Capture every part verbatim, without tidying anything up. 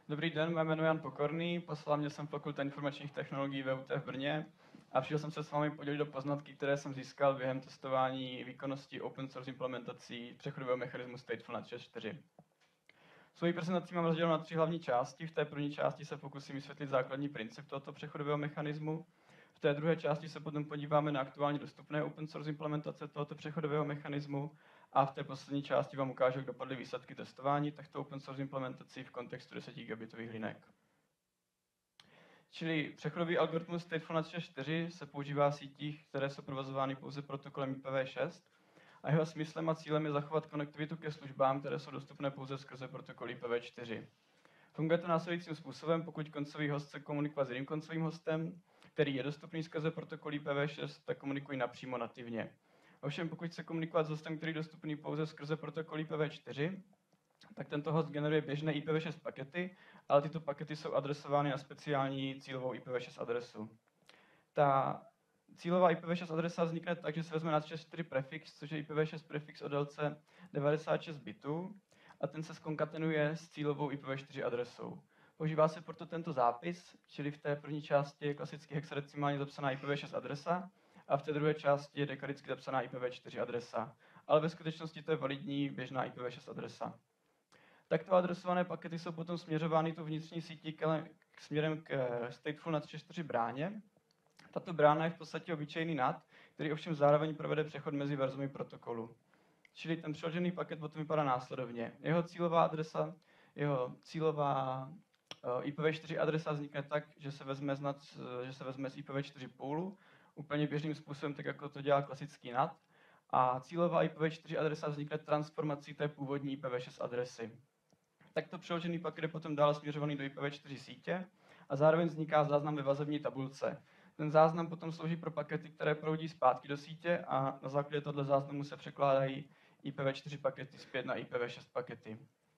Dobrý den, mé jméno je Jan Pokorný, poslal mě jsem Fakulta informačních technologií V U T v Brně a přišel jsem se s vámi podělit o poznatky, které jsem získal během testování výkonnosti open source implementací přechodového mechanismu Stateful NAT šest čtyři. Svoji prezentaci mám rozdělenou na tři hlavní části. V té první části se pokusím vysvětlit základní princip tohoto přechodového mechanismu. V té druhé části se potom podíváme na aktuálně dostupné open source implementace tohoto přechodového mechanismu a v té poslední části vám ukážu, jak dopadly výsledky testování těchto open source implementací v kontextu deset gigabitových linek. Čili přechodový algoritmus Stateful NAT šest čtyři se používá v sítích, které jsou provozovány pouze protokolem I P v šest a jeho smyslem a cílem je zachovat konektivitu ke službám, které jsou dostupné pouze skrze protokol I P v čtyři. Funguje to následujícím způsobem, pokud koncový host chce komunikovat s jiným koncovým hostem, který je dostupný skrze protokol I P v šest, tak komunikují napřímo nativně. Ovšem, pokud chce komunikovat s hostem, který je dostupný pouze skrze protokol I P v čtyři, tak tento host generuje běžné I P v šest pakety, ale tyto pakety jsou adresovány na speciální cílovou I P v šest adresu. Ta cílová I P v šest adresa vznikne tak, že se vezme NAT šest čtyři prefix, což je I P v šest prefix o délce devadesát šest bitů, a ten se zkonkatenuje s cílovou I P v čtyři adresou. Používá se proto tento zápis, čili v té první části je klasicky hexadecimálně zapsaná I P v šest adresa a v té druhé části je dekadicky zapsaná I P v čtyři adresa. Ale ve skutečnosti to je validní běžná I P v šest adresa. Takto adresované pakety jsou potom směřovány tu vnitřní sítí k, k směrem k Stateful NAT šest čtyři bráně. Tato brána je v podstatě obyčejný N A T, který ovšem zároveň provede přechod mezi verzemi protokolu. Čili ten přeložený paket potom vypadá následovně. Jeho cílová adresa, jeho cílová uh, I P v čtyři adresa vznikne tak, že se vezme z, NAT, že se vezme z I P v čtyři poolu, úplně běžným způsobem, tak jako to dělá klasický N A T. A cílová I P v čtyři adresa vznikne transformací té původní I P v šest adresy. Takto přeložený paket je potom dále směřovaný do I P v čtyři sítě a zároveň vzniká záznam ve vazební tabulce. Ten záznam potom slouží pro pakety, které proudí zpátky do sítě a na základě tohoto záznamu se překládají I P v čtyři pakety zpět na I P v šest pakety.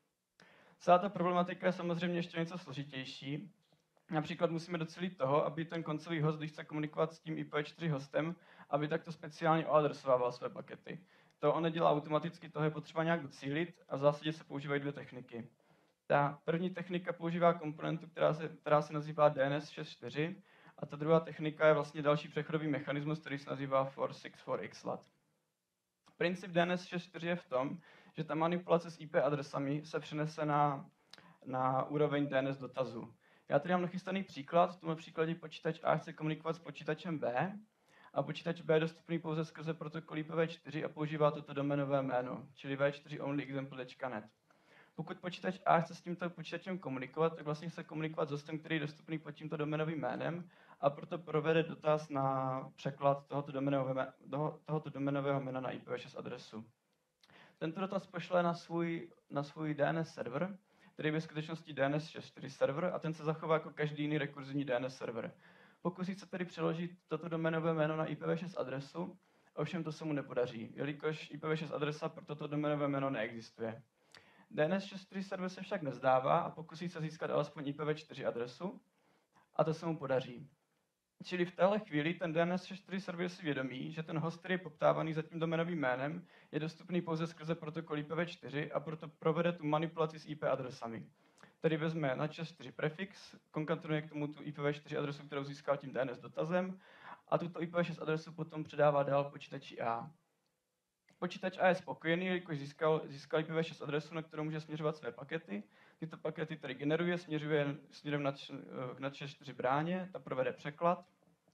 Celá ta problematika je samozřejmě ještě něco složitější. Například musíme docílit toho, aby ten koncový host, když chce komunikovat s tím I P v čtyři hostem, aby takto speciálně oadresovával své pakety. To on nedělá automaticky, toho je potřeba nějak docílit a v zásadě se používají dvě techniky. Ta první technika používá komponentu, která se, která se nazývá D N S šest čtyři a ta druhá technika je vlastně další přechodový mechanismus, který se nazývá four six four X lat. Princip D N S šest čtyři je v tom, že ta manipulace s I P adresami se přenese na, na úroveň D N S dotazu. Já tady mám nachystaný příklad, v tomhle příkladě počítač A chce komunikovat s počítačem B a počítač B je dostupný pouze skrze protokol I P v čtyři a používá toto doménové jméno, čili v čtyři only example tečka net. Pokud počítač A chce s tímto počítačem komunikovat, tak vlastně chce komunikovat s hostem, který je dostupný pod tímto doménovým jménem a proto provede dotaz na překlad tohoto doménového, tohoto doménového jména na I P v šest adresu. Tento dotaz pošle na svůj, na svůj D N S server, který je ve skutečnosti D N S šest čtyři server a ten se zachová jako každý jiný rekurzivní D N S server. Pokusí se tedy přeložit toto doménové jméno na I P v šest adresu, ovšem to se mu nepodaří, jelikož I P v šest adresa pro toto doménové jméno neexistuje. D N S šest čtyři server se však nezdává a pokusí se získat alespoň I P v čtyři adresu a to se mu podaří. Čili v téhle chvíli ten D N S šest čtyři server si vědomí, že ten host, který je poptávaný za tím doménovým jménem, je dostupný pouze skrze protokol I P v čtyři a proto provede tu manipulaci s I P adresami. Tedy vezme NAT šest čtyři prefix, konkatenuje k tomu tu I P v čtyři adresu, kterou získal tím D N S dotazem a tuto I P v šest adresu potom předává dál počítači A. Počítač A je spokojený, jelikož získal, získal I P v šest adresu, na kterou může směřovat své pakety. Tyto pakety tedy generuje, směřuje směrem k NAT šest čtyři bráně, ta provede překlad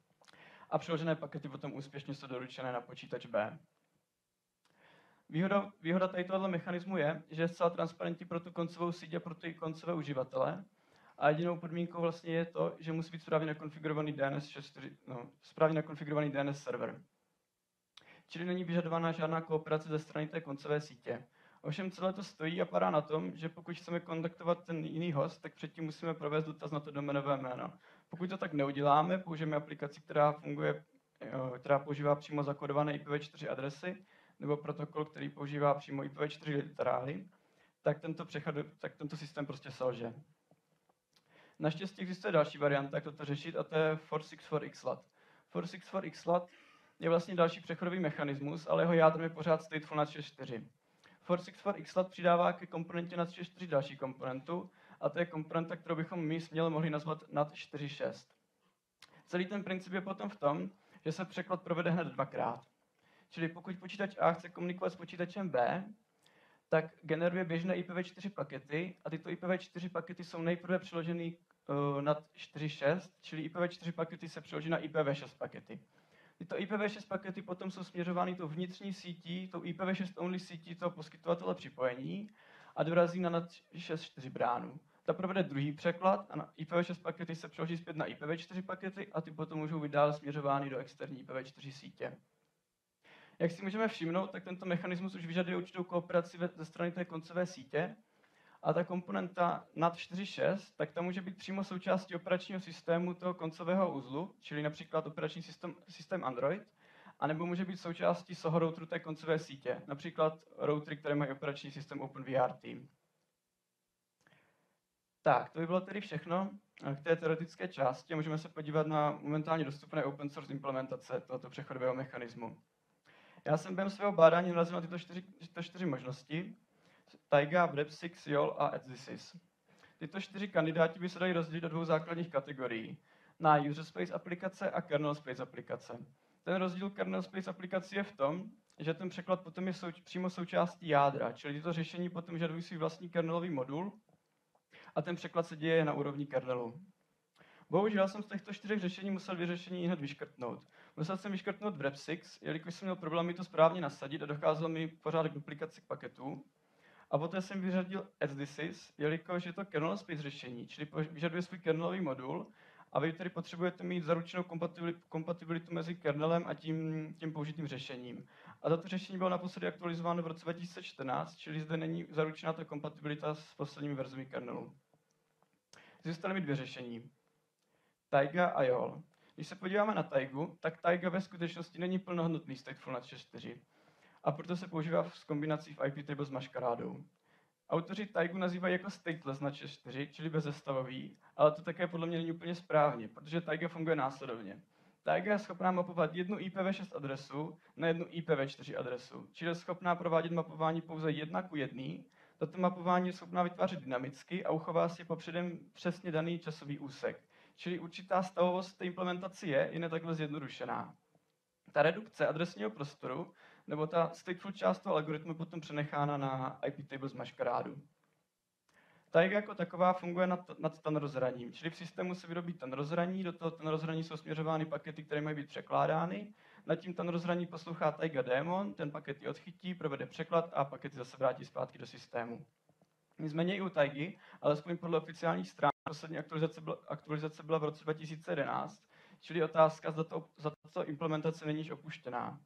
a přeložené pakety potom úspěšně jsou doručené na počítač B. Výhoda, výhoda tady tohoto mechanismu je, že je zcela transparentní pro tu koncovou síť a pro ty koncové uživatele. A jedinou podmínkou vlastně je to, že musí být správně nakonfigurovaný D N S šest čtyři, no, správně nakonfigurovaný D N S server. Čili není vyžadována žádná kooperace ze strany té koncové sítě. Ovšem celé to stojí a padá na tom, že pokud chceme kontaktovat ten jiný host, tak předtím musíme provést dotaz na to doménové jméno. Pokud to tak neuděláme, použijeme aplikaci, která funguje, která používá přímo zakodované I P v čtyři adresy, nebo protokol, který používá přímo I P v čtyři literály, tak tento, přechod, tak tento systém prostě selže. Naštěstí existuje další varianta, jak toto řešit, a to je four six four X lat. four six four X lat je vlastně další přechodový mechanismus, ale jeho jádrem je pořád Stateful NAT šest čtyři. four six four X lat přidává ke komponentě NAT šest čtyři další komponentu, a to je komponenta, kterou bychom my směle mohli nazvat nad čtyři šest. Celý ten princip je potom v tom, že se překlad provede hned dvakrát. Čili pokud počítač A chce komunikovat s počítačem B, tak generuje běžné I P v čtyři pakety a tyto I P v čtyři pakety jsou nejprve přeloženy uh, nad čtyři šest, čili I P v čtyři pakety se přeloží na I P v šest pakety. Tyto I P v šest pakety potom jsou směřovány tou vnitřní sítí, tou I P v šest only sítí toho poskytovatele připojení a dorazí na nad šest čtyři bránu. Ta provede druhý překlad a na I P v šest pakety se přeloží zpět na I P v čtyři pakety a ty potom můžou být dále směřovány do externí I P v čtyři sítě. Jak si můžeme všimnout, tak tento mechanismus už vyžaduje určitou kooperaci ze strany té koncové sítě a ta komponenta nad čtyři šest, tak ta může být přímo součástí operačního systému toho koncového uzlu, čili například operační systém, systém Android, anebo může být součástí Soho routeru té koncové sítě, například routery, které mají operační systém OpenVRT. Tak, to by bylo tedy všechno k té teoretické části a můžeme se podívat na momentálně dostupné open source implementace tohoto přechodového mechanismu. Já jsem během svého bádání narazil na tyto čtyři, tyto čtyři možnosti. Taiga, WebSix, Y O L a EdSys. Tyto čtyři kandidáti by se dali rozdělit do dvou základních kategorií. Na user space aplikace a kernel space aplikace. Ten rozdíl kernel space aplikací je v tom, že ten překlad potom je souč- přímo součástí jádra, čili tyto řešení potom vyžadují svůj vlastní kernelový modul a ten překlad se děje na úrovni kernelu. Bohužel jsem z těchto čtyřech řešení musel vyřešení hned vyškrtnout. Musel jsem vyškrtnout WebSix, jelikož jsem měl problémy to správně nasadit a docházelo mi pořád k duplikaci paketů. A poté jsem vyřadil EdSys, jelikož je to kernel space řešení, čili vyžaduje svůj kernelový modul a vy tedy potřebujete mít zaručenou kompatibilitu mezi kernelem a tím, tím použitým řešením. A toto řešení bylo naposledy aktualizováno v roce dva tisíce čtrnáct, čili zde není zaručená ta kompatibilita s posledními verzemi kernelu. Zůstaly mi dvě řešení. Taiga a Y O L. Když se podíváme na Taigu, tak Taiga ve skutečnosti není plnohodnotný stateful nad šest čtyři. A proto se používá s kombinací v I P table s maškarádou. Autoři Taigu nazývají jako stateless nad šest čtyři, čili bezzastavový, ale to také podle mě není úplně správně, protože Taiga funguje následovně. Taiga je schopná mapovat jednu I P v šest adresu na jednu I P v čtyři adresu, čili je schopná provádět mapování pouze jedna ku jedný. Toto mapování je schopná vytvářet dynamicky a uchová si po předem přesně daný časový úsek. Čili určitá stavovost té implementace je jen takhle zjednodušená. Ta redukce adresního prostoru nebo ta stateful část toho algoritmu potom přenechána na I P table z maškarádu. Taiga jako taková funguje nad, nad ten rozhraním, čili v systému se vyrobí ten rozhraní, do toho ten rozhraní jsou směřovány pakety, které mají být překládány, nad tím ten rozhraní poslouchá Taiga daemon, ten pakety odchytí, provede překlad a pakety zase vrátí zpátky do systému. Nicméně i u Taigy, alespoň podle oficiálních stran, poslední aktualizace byla, aktualizace byla v roce dva tisíce jedenáct, čili otázka, zda to, za to implementace není již opuštěná.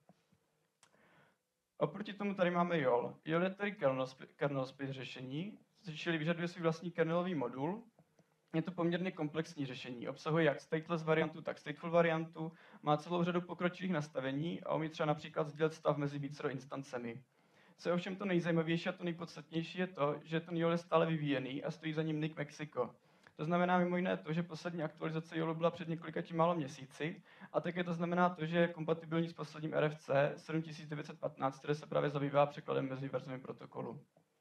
Oproti tomu tady máme Y O L. Y O L je tedy kernel, kernel space řešení, čili vyžaduje svůj vlastní kernelový modul. Je to poměrně komplexní řešení. Obsahuje jak stateless variantu, tak stateful variantu, má celou řadu pokročilých nastavení a umí třeba například sdílet stav mezi vícero instancemi. Co je ovšem to nejzajímavější a to nejpodstatnější je to, že ten Y O L je stále vyvíjený a stojí za ním N I C Mexico. To znamená mimo jiné to, že poslední aktualizace Y O L byla před několika či málo měsíci a také to znamená to, že je kompatibilní s posledním R F C sedm tisíc devět set patnáct, které se právě zabývá překladem mezi verzemi protokolu.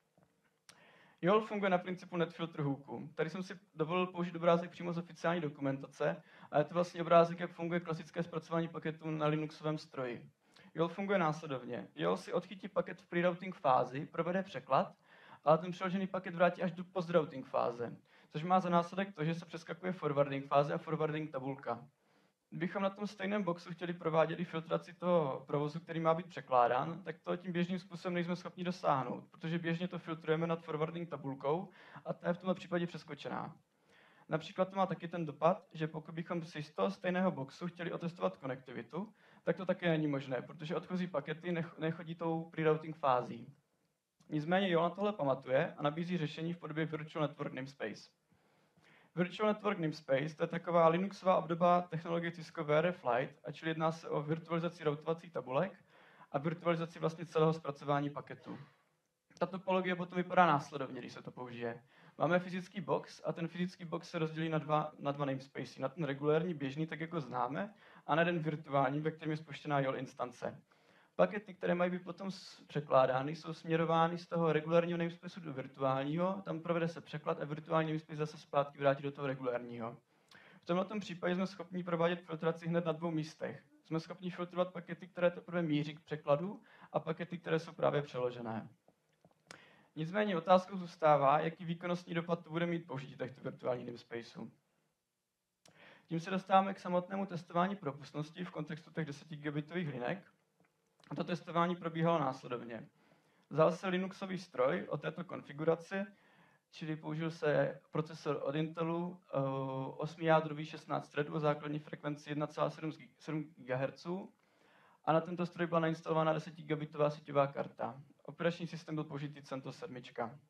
Y O L funguje na principu netfilter hooku. Tady jsem si dovolil použít obrázek přímo z oficiální dokumentace a je to vlastně obrázek, jak funguje klasické zpracování paketů na Linuxovém stroji. Y O L funguje následovně. Y O L si odchytí paket v pre-routing fázi, provede překlad, ale ten přeložený paket vrátí až do post-routing fáze, což má za následek to, že se přeskakuje forwarding fáze a forwarding tabulka. Kdybychom na tom stejném boxu chtěli provádět i filtraci toho provozu, který má být překládán, tak to tím běžným způsobem nejsme schopni dosáhnout, protože běžně to filtrujeme nad forwarding tabulkou a ta je v tomto případě přeskočená. Například to má taky ten dopad, že pokud bychom si z toho stejného boxu chtěli otestovat konektivitu, tak to také není možné, protože odchozí pakety nechodí tou pre-routing fází. Nicméně Y O L na tohle pamatuje a nabízí řešení v podobě Virtual Network Namespace. Virtual Network Namespace to je taková Linuxová obdoba technologie Cisco V R F Lite, a čili jedná se o virtualizaci routovacích tabulek a virtualizaci vlastně celého zpracování paketů. Ta topologie potom vypadá následovně, když se to použije. Máme fyzický box a ten fyzický box se rozdělí na dva, na dva namespacey. Na ten regulérní běžný, tak jako známe, a na jeden virtuální, ve kterém je spuštěná Y O L instance. Pakety, které mají být potom překládány, jsou směrovány z toho regulárního namespaceu do virtuálního, tam provede se překlad a virtuální namespace zase zpátky vrátí do toho regulárního. V tomto případě jsme schopni provádět filtraci hned na dvou místech. Jsme schopni filtrovat pakety, které teprve míří k překladu a pakety, které jsou právě přeložené. Nicméně otázkou zůstává, jaký výkonnostní dopad to bude mít použití těchto virtuálních namespaceů. Tím se dostáváme k samotnému testování propustnosti v kontextu těch deset gigabitových linek. A to testování probíhalo následovně. Vzal se Linuxový stroj o této konfiguraci, čili použil se procesor od Intelu, osmijádrový šestnáct threadů o základní frekvenci jedna celá sedm gigahertzů a na tento stroj byla nainstalována deset gigabitová síťová karta. Operační systém byl použitý CentOS sedm.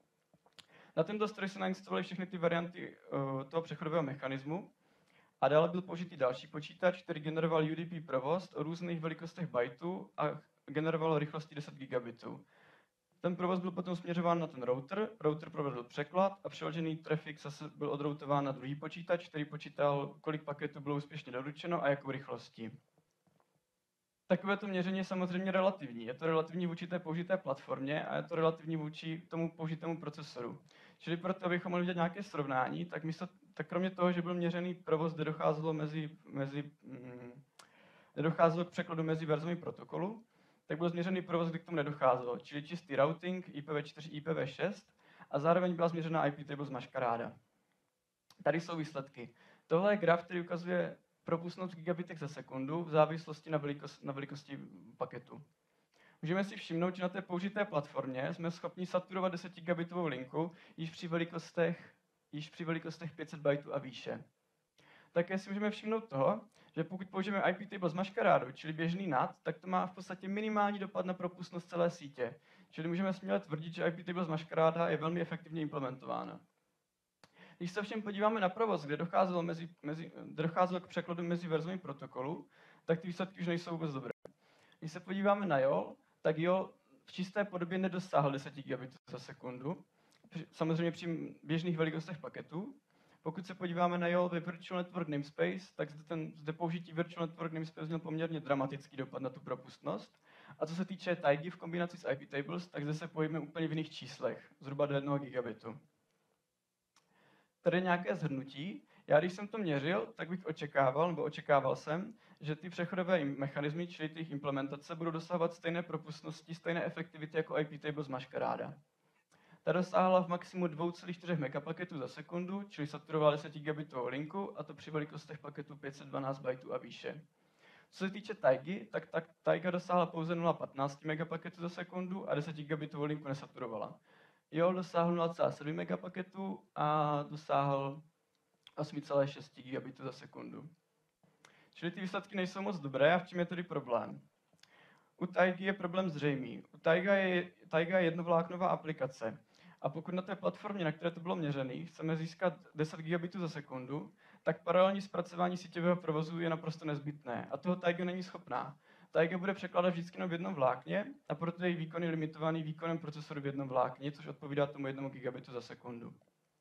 Na tento stroj se nainstalovaly všechny ty varianty toho přechodového mechanismu a dále byl použitý další počítač, který generoval U D P provoz o různých velikostech bajtů a generoval rychlosti deset gigabitů. Ten provoz byl potom směřován na ten router, router provedl překlad a přeložený trafik zase byl odroutován na druhý počítač, který počítal, kolik paketů bylo úspěšně doručeno a jakou rychlostí. Takovéto měření je samozřejmě relativní. Je to relativní vůči té použité platformě a je to relativní vůči tomu použitému procesoru. Čili proto, abychom mohli vidět nějaké srovnání, tak, místo, tak kromě toho, že byl měřený provoz, kde docházelo, mezi, mezi, mm, kde docházelo k překladu mezi verzemi protokolu, tak byl změřený provoz, kdy k tomu nedocházelo, čili čistý routing I P v čtyři, I P v šest a zároveň byla změřena I P table z maškaráda. Tady jsou výsledky. Tohle je graf, který ukazuje propustnost v gigabitech za sekundu v závislosti na, velikost, na velikosti paketu. Můžeme si všimnout, že na té použité platformě jsme schopni saturovat deset gigabitovou linku již při velikostech, již při velikostech pět set bajtů a výše. Také si můžeme všimnout toho, že pokud použijeme I P table z maškarádu, čili běžný N A T, tak to má v podstatě minimální dopad na propustnost celé sítě. Čili můžeme směle tvrdit, že I P table z maškaráda je velmi efektivně implementována. Když se všem podíváme na provoz, kde docházelo, mezi, mezi, kde docházelo k překladu mezi verzemi protokolu, tak ty výsledky už nejsou vůbec dobré. Když se podíváme na J O L, tak J O L v čisté podobě nedosáhl deset gigabitů za sekundu, samozřejmě při běžných velikostech paketů. Pokud se podíváme na J O L ve Virtual Network Namespace, tak zde, ten, zde použití Virtual Network Namespace měl poměrně dramatický dopad na tu propustnost. A co se týče taigy v kombinaci s I P tables, tak zde se pohybujeme úplně v jiných číslech, zhruba do jednoho gigabitu. Tady nějaké shrnutí. Já když jsem to měřil, tak bych očekával, nebo očekával jsem, že ty přechodové mechanismy, čili ty implementace, budou dosahovat stejné propustnosti, stejné efektivity jako I P table z maškaráda. Ta dosáhla v maximu dvě celá čtyři megapaketů za sekundu, čili saturovala deset gigabitovou linku, a to při velikostech paketu pět set dvanáct bajtů a výše. Co se týče taigy, tak ta taiga dosáhla pouze nula celá patnáct megapaketů za sekundu a deset gigabitovou linku nesaturovala. J O L dosáhl nula celá sedm megapaketů a dosáhl osm celá šest gigabitů za sekundu. Čili ty výsledky nejsou moc dobré a v čem je tedy problém? U taigy je problém zřejmý. U taiga je, taiga je jednovláknová aplikace. A pokud na té platformě, na které to bylo měřené, chceme získat deset gigabitů za sekundu, tak paralelní zpracování síťového provozu je naprosto nezbytné. A toho taiga není schopná. Taiga bude překládat vždycky jenom v jednom vlákně a proto její výkon je limitovaný výkonem procesoru v jednom vlákně, což odpovídá tomu jednomu gigabitu za sekundu.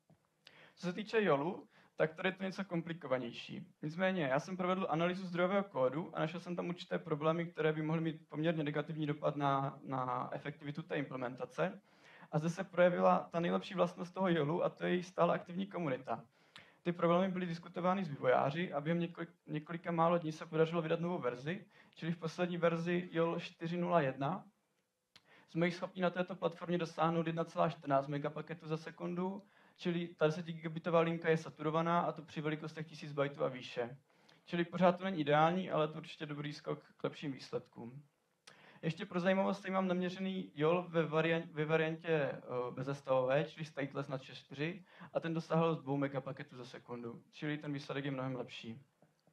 Co se týče J O L U, tak tady je to něco komplikovanější. Nicméně, já jsem provedl analýzu zdrojového kódu a našel jsem tam určité problémy, které by mohly mít poměrně negativní dopad na, na efektivitu té implementace. A zde se projevila ta nejlepší vlastnost toho J O L U, a to je její stále aktivní komunita. Ty problémy byly diskutovány s vývojáři a během několik, několika málo dní se podařilo vydat novou verzi, čili v poslední verzi J O L čtyři tečka nula jedna. Jsme ji schopni na této platformě dosáhnout jedna celá čtrnáct megapaketů za sekundu, čili ta deset gigabitová linka je saturovaná, a to při velikostech tisíc bajtů a výše. Čili pořád to není ideální, ale to určitě dobrý skok k lepším výsledkům. Ještě pro zajímavost tady mám naměřený J O L ve, variant, ve variantě uh, bezestavové, čili stateless na šest čtyři, a ten dosáhl dvou megapaketů za sekundu, čili ten výsledek je mnohem lepší.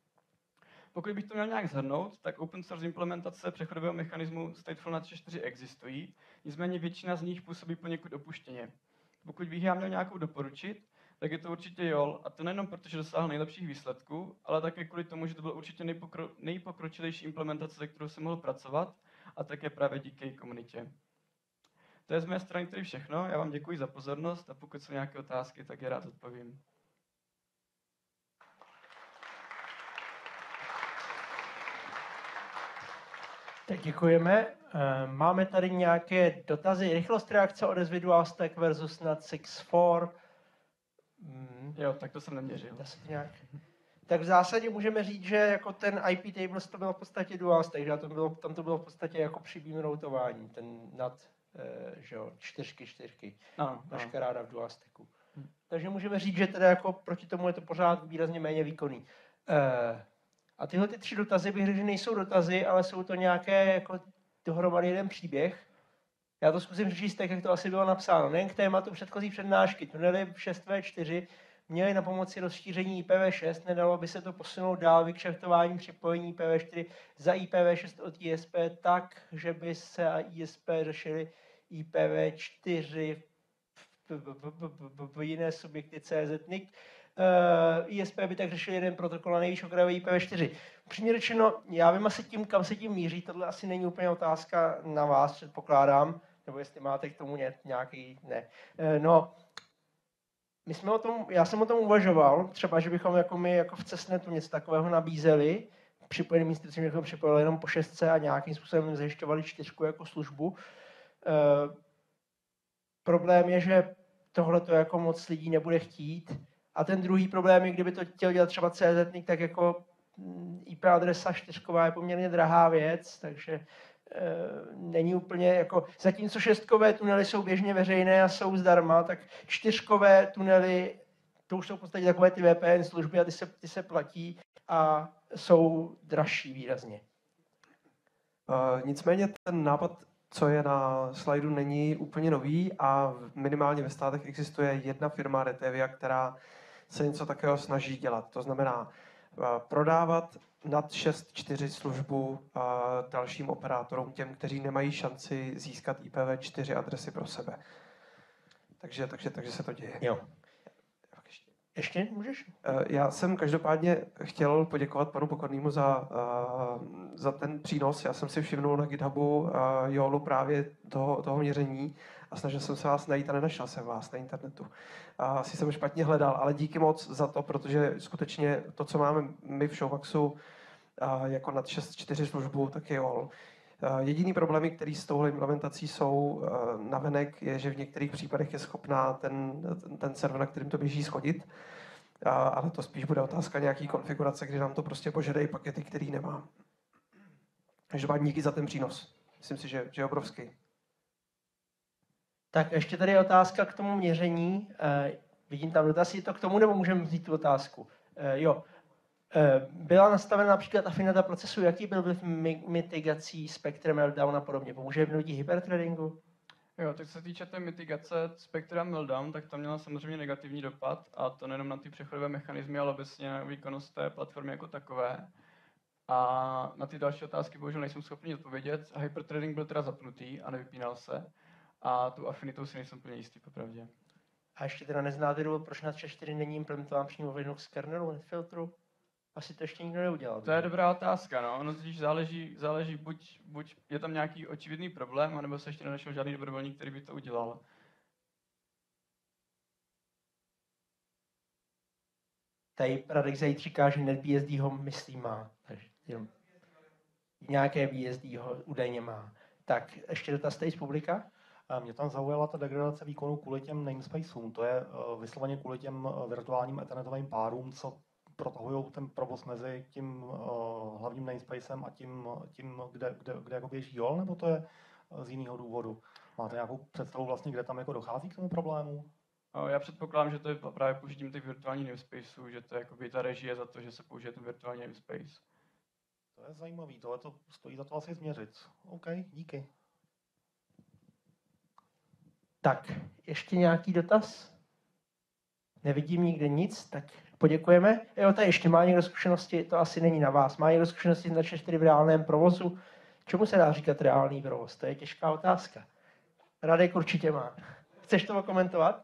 Pokud bych to měl nějak shrnout, tak open source implementace přechodového mechanismu Stateful na šest čtyři existují, nicméně většina z nich působí poněkud opuštěně. Pokud bych já měl nějakou doporučit, tak je to určitě J O L, a to nejenom proto, že dosáhl nejlepších výsledků, ale také kvůli tomu, že to byl určitě nejpokro, nejpokročilejší implementace, se kterou jsem mohl pracovat, a také právě díky její komunitě. To je z mé strany tedy všechno, já vám děkuji za pozornost a pokud jsou nějaké otázky, tak je rád odpovím. Tak děkujeme. Máme tady nějaké dotazy. Rychlost reakce odezvy DualStack versus NAT šest čtyři. Hmm. Jo, tak to jsem neměřil. Nějak. Tak v zásadě můžeme říct, že jako ten I P tables to bylo v podstatě DualStack, že to bylo, tam to bylo v podstatě jako při beam routování, ten NAT, že jo, čtyřky, čtyřky, ano, maškaráda v DualStacku. Hmm. Takže můžeme říct, že teda jako proti tomu je to pořád výrazně méně výkonný. A tyhle ty tři dotazy bych řekl, že nejsou dotazy, ale jsou to nějaké jako dohromady jeden příběh. Já to zkusím přečíst tak, jak to asi bylo napsáno. Nejen k tématu předchozí přednášky, tunely šest vé čtyři měly na pomoci rozšíření I P v šest, nedalo by se to posunout dál vykšeftováním připojení I P v čtyři za I P v šest od I S P tak, že by se a I S P řešili I P v čtyři v jiné subjekty C Z N I C. Uh, I S P by tak řešil jeden protokol a nejvíc okrajový I P v čtyři. Upřímně řečeno, já vím asi tím, kam se tím míří, tohle asi není úplně otázka na vás, předpokládám, nebo jestli máte k tomu nějaký, ne. Uh, no, my jsme o tom, já jsem o tom uvažoval, třeba, že bychom jako my jako v Cessnetu něco takového nabízeli, připojeným institucím, bychom připojili jenom po šestce a nějakým způsobem zajišťovali čtyřku jako službu. Uh, problém je, že tohle to jako moc lidí nebude chtít. A ten druhý problém je, kdyby to chtěl dělat třeba C Z N I C, tak jako I P adresa čtyřková je poměrně drahá věc, takže e, není úplně jako, zatímco šestkové tunely jsou běžně veřejné a jsou zdarma, tak čtyřkové tunely, to už jsou v podstatě takové ty V P N služby a ty se, ty se platí a jsou dražší výrazně. Uh, nicméně ten nápad, co je na slajdu, není úplně nový a minimálně ve státech existuje jedna firma Retevia, která se něco takového snaží dělat. To znamená uh, prodávat NAT šest čtyři službu uh, dalším operátorům, těm, kteří nemají šanci získat I P v čtyři adresy pro sebe. Takže, takže, takže se to děje. Jo. Ještě můžeš? Já jsem každopádně chtěl poděkovat panu Pokornému za, za ten přínos. Já jsem si všimnul na GitHubu Jolu právě toho, toho měření a snažil jsem se vás najít a nenašel jsem vás na internetu. Asi jsem špatně hledal, ale díky moc za to, protože skutečně to, co máme my v Showboxu jako nad šest čtyři službu, tak je Jol. Jediný problémy, který s touhle implementací jsou navenek, je, že v některých případech je schopná ten, ten server, na kterým to běží, schodit. Ale to spíš bude otázka nějaký konfigurace, kdy nám to prostě požadejí pakety, který nemá. Takže vám díky za ten přínos. Myslím si, že, že je obrovský. Tak ještě tady je otázka k tomu měření. Uh, vidím tam dotaz, je to k tomu, nebo můžeme vzít tu otázku? Uh, jo. Byla nastavena například afinita procesu, jaký byl vliv mitigací Spectre Meltdown a podobně? Pomůže vnutí hyperthreadingu? Jo, tak co se týče té mitigace Spectre Meltdown, tak to měla samozřejmě negativní dopad a to nejenom na ty přechodové mechanismy, ale obecně na výkonnost té platformy jako takové. A na ty další otázky bohužel nejsem schopný odpovědět. A hyperthreading byl teda zapnutý a nevypínal se. A tu afinitou si nejsem plně jistý, popravdě. A ještě teda neznáte důvod, proč NAT šest čtyři není implementován přímo v Linux kernelu, netfiltru? Asi to ještě nikdo neudělal. To je dobrá otázka, no. Ono totiž záleží, záleží buď, buď je tam nějaký očividný problém, anebo se ještě nenašel žádný dobrovolník, který by to udělal. Tady Radek Zajíc říká, že NetBSD ho myslí má. Takže jenom nějaké B S D ho údajně má. Tak, ještě dotaz tady z publika? Mě tam zaujala ta degradace výkonu kvůli těm namespaceům. To je vysloveně kvůli těm virtuálním ethernetovým párům, co protahují ten provoz mezi tím uh, hlavním namespacem a tím, tím kde, kde, kde jako běží Jol, nebo to je z jiného důvodu? Máte nějakou představu vlastně, kde tam jako dochází k tomu problému? Já předpokládám, že to je právě použitím těch virtuálních namespaceů, že to je jakoby ta režie za to, že se použije ten virtuální namespace. To je zajímavý, tohle to stojí za to asi změřit. OK, díky. Tak, ještě nějaký dotaz? Nevidím nikde nic, tak poděkujeme. Jo, tady ještě má někdo zkušenosti, to asi není na vás. Má někdo zkušenosti na čtyři v reálném provozu? Čemu se dá říkat reálný provoz? To je těžká otázka. Radek určitě má. Chceš to komentovat?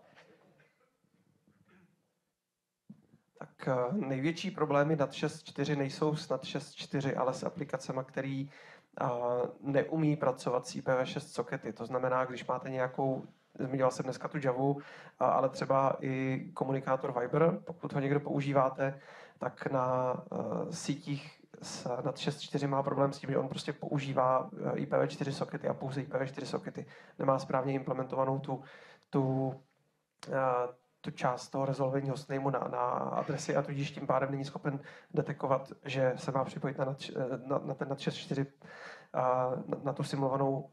Tak největší problémy NAT šest čtyři nejsou s NAT šest čtyři, ale s aplikacemi, které neumí pracovat s I P v šest sokety. To znamená, když máte nějakou, zmiňoval jsem dneska tu Javu, ale třeba i komunikátor Viber, pokud ho někdo používáte, tak na sítích s NAT šest tečka čtyři má problém s tím, že on prostě používá I P v čtyři sokety a pouze I P v čtyři sokety. Nemá správně implementovanou tu, tu, tu část toho resolvení hostnameu na, na adresy a tudíž tím pádem není schopen detekovat, že se má připojit na, na, na ten NAT šest tečka čtyři na, na tu simulovanou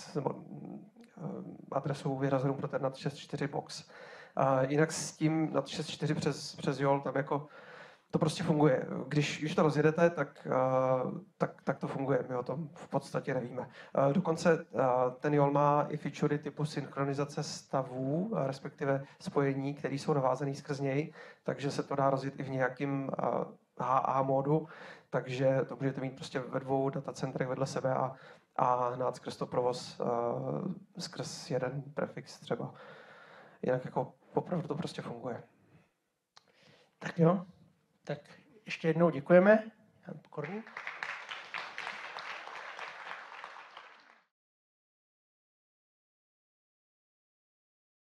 adresu vyhrazenou pro ten NAT šest tečka čtyři box. A jinak s tím NAT šest tečka čtyři přes, přes Yol tam jako to prostě funguje. Když, když to rozjedete, tak, uh, tak, tak to funguje. My o tom v podstatě nevíme. Uh, dokonce uh, ten Yol má i featurey typu synchronizace stavů, uh, respektive spojení, které jsou navázané skrz něj, takže se to dá rozjet i v nějakém uh, H A módu, takže to můžete mít prostě ve dvou datacentrech vedle sebe a, a hnát skrz to provoz uh, skrz jeden prefix třeba. Jinak jako opravdu to prostě funguje. Tak jo, tak ještě jednou děkujeme. Jan Pokorný.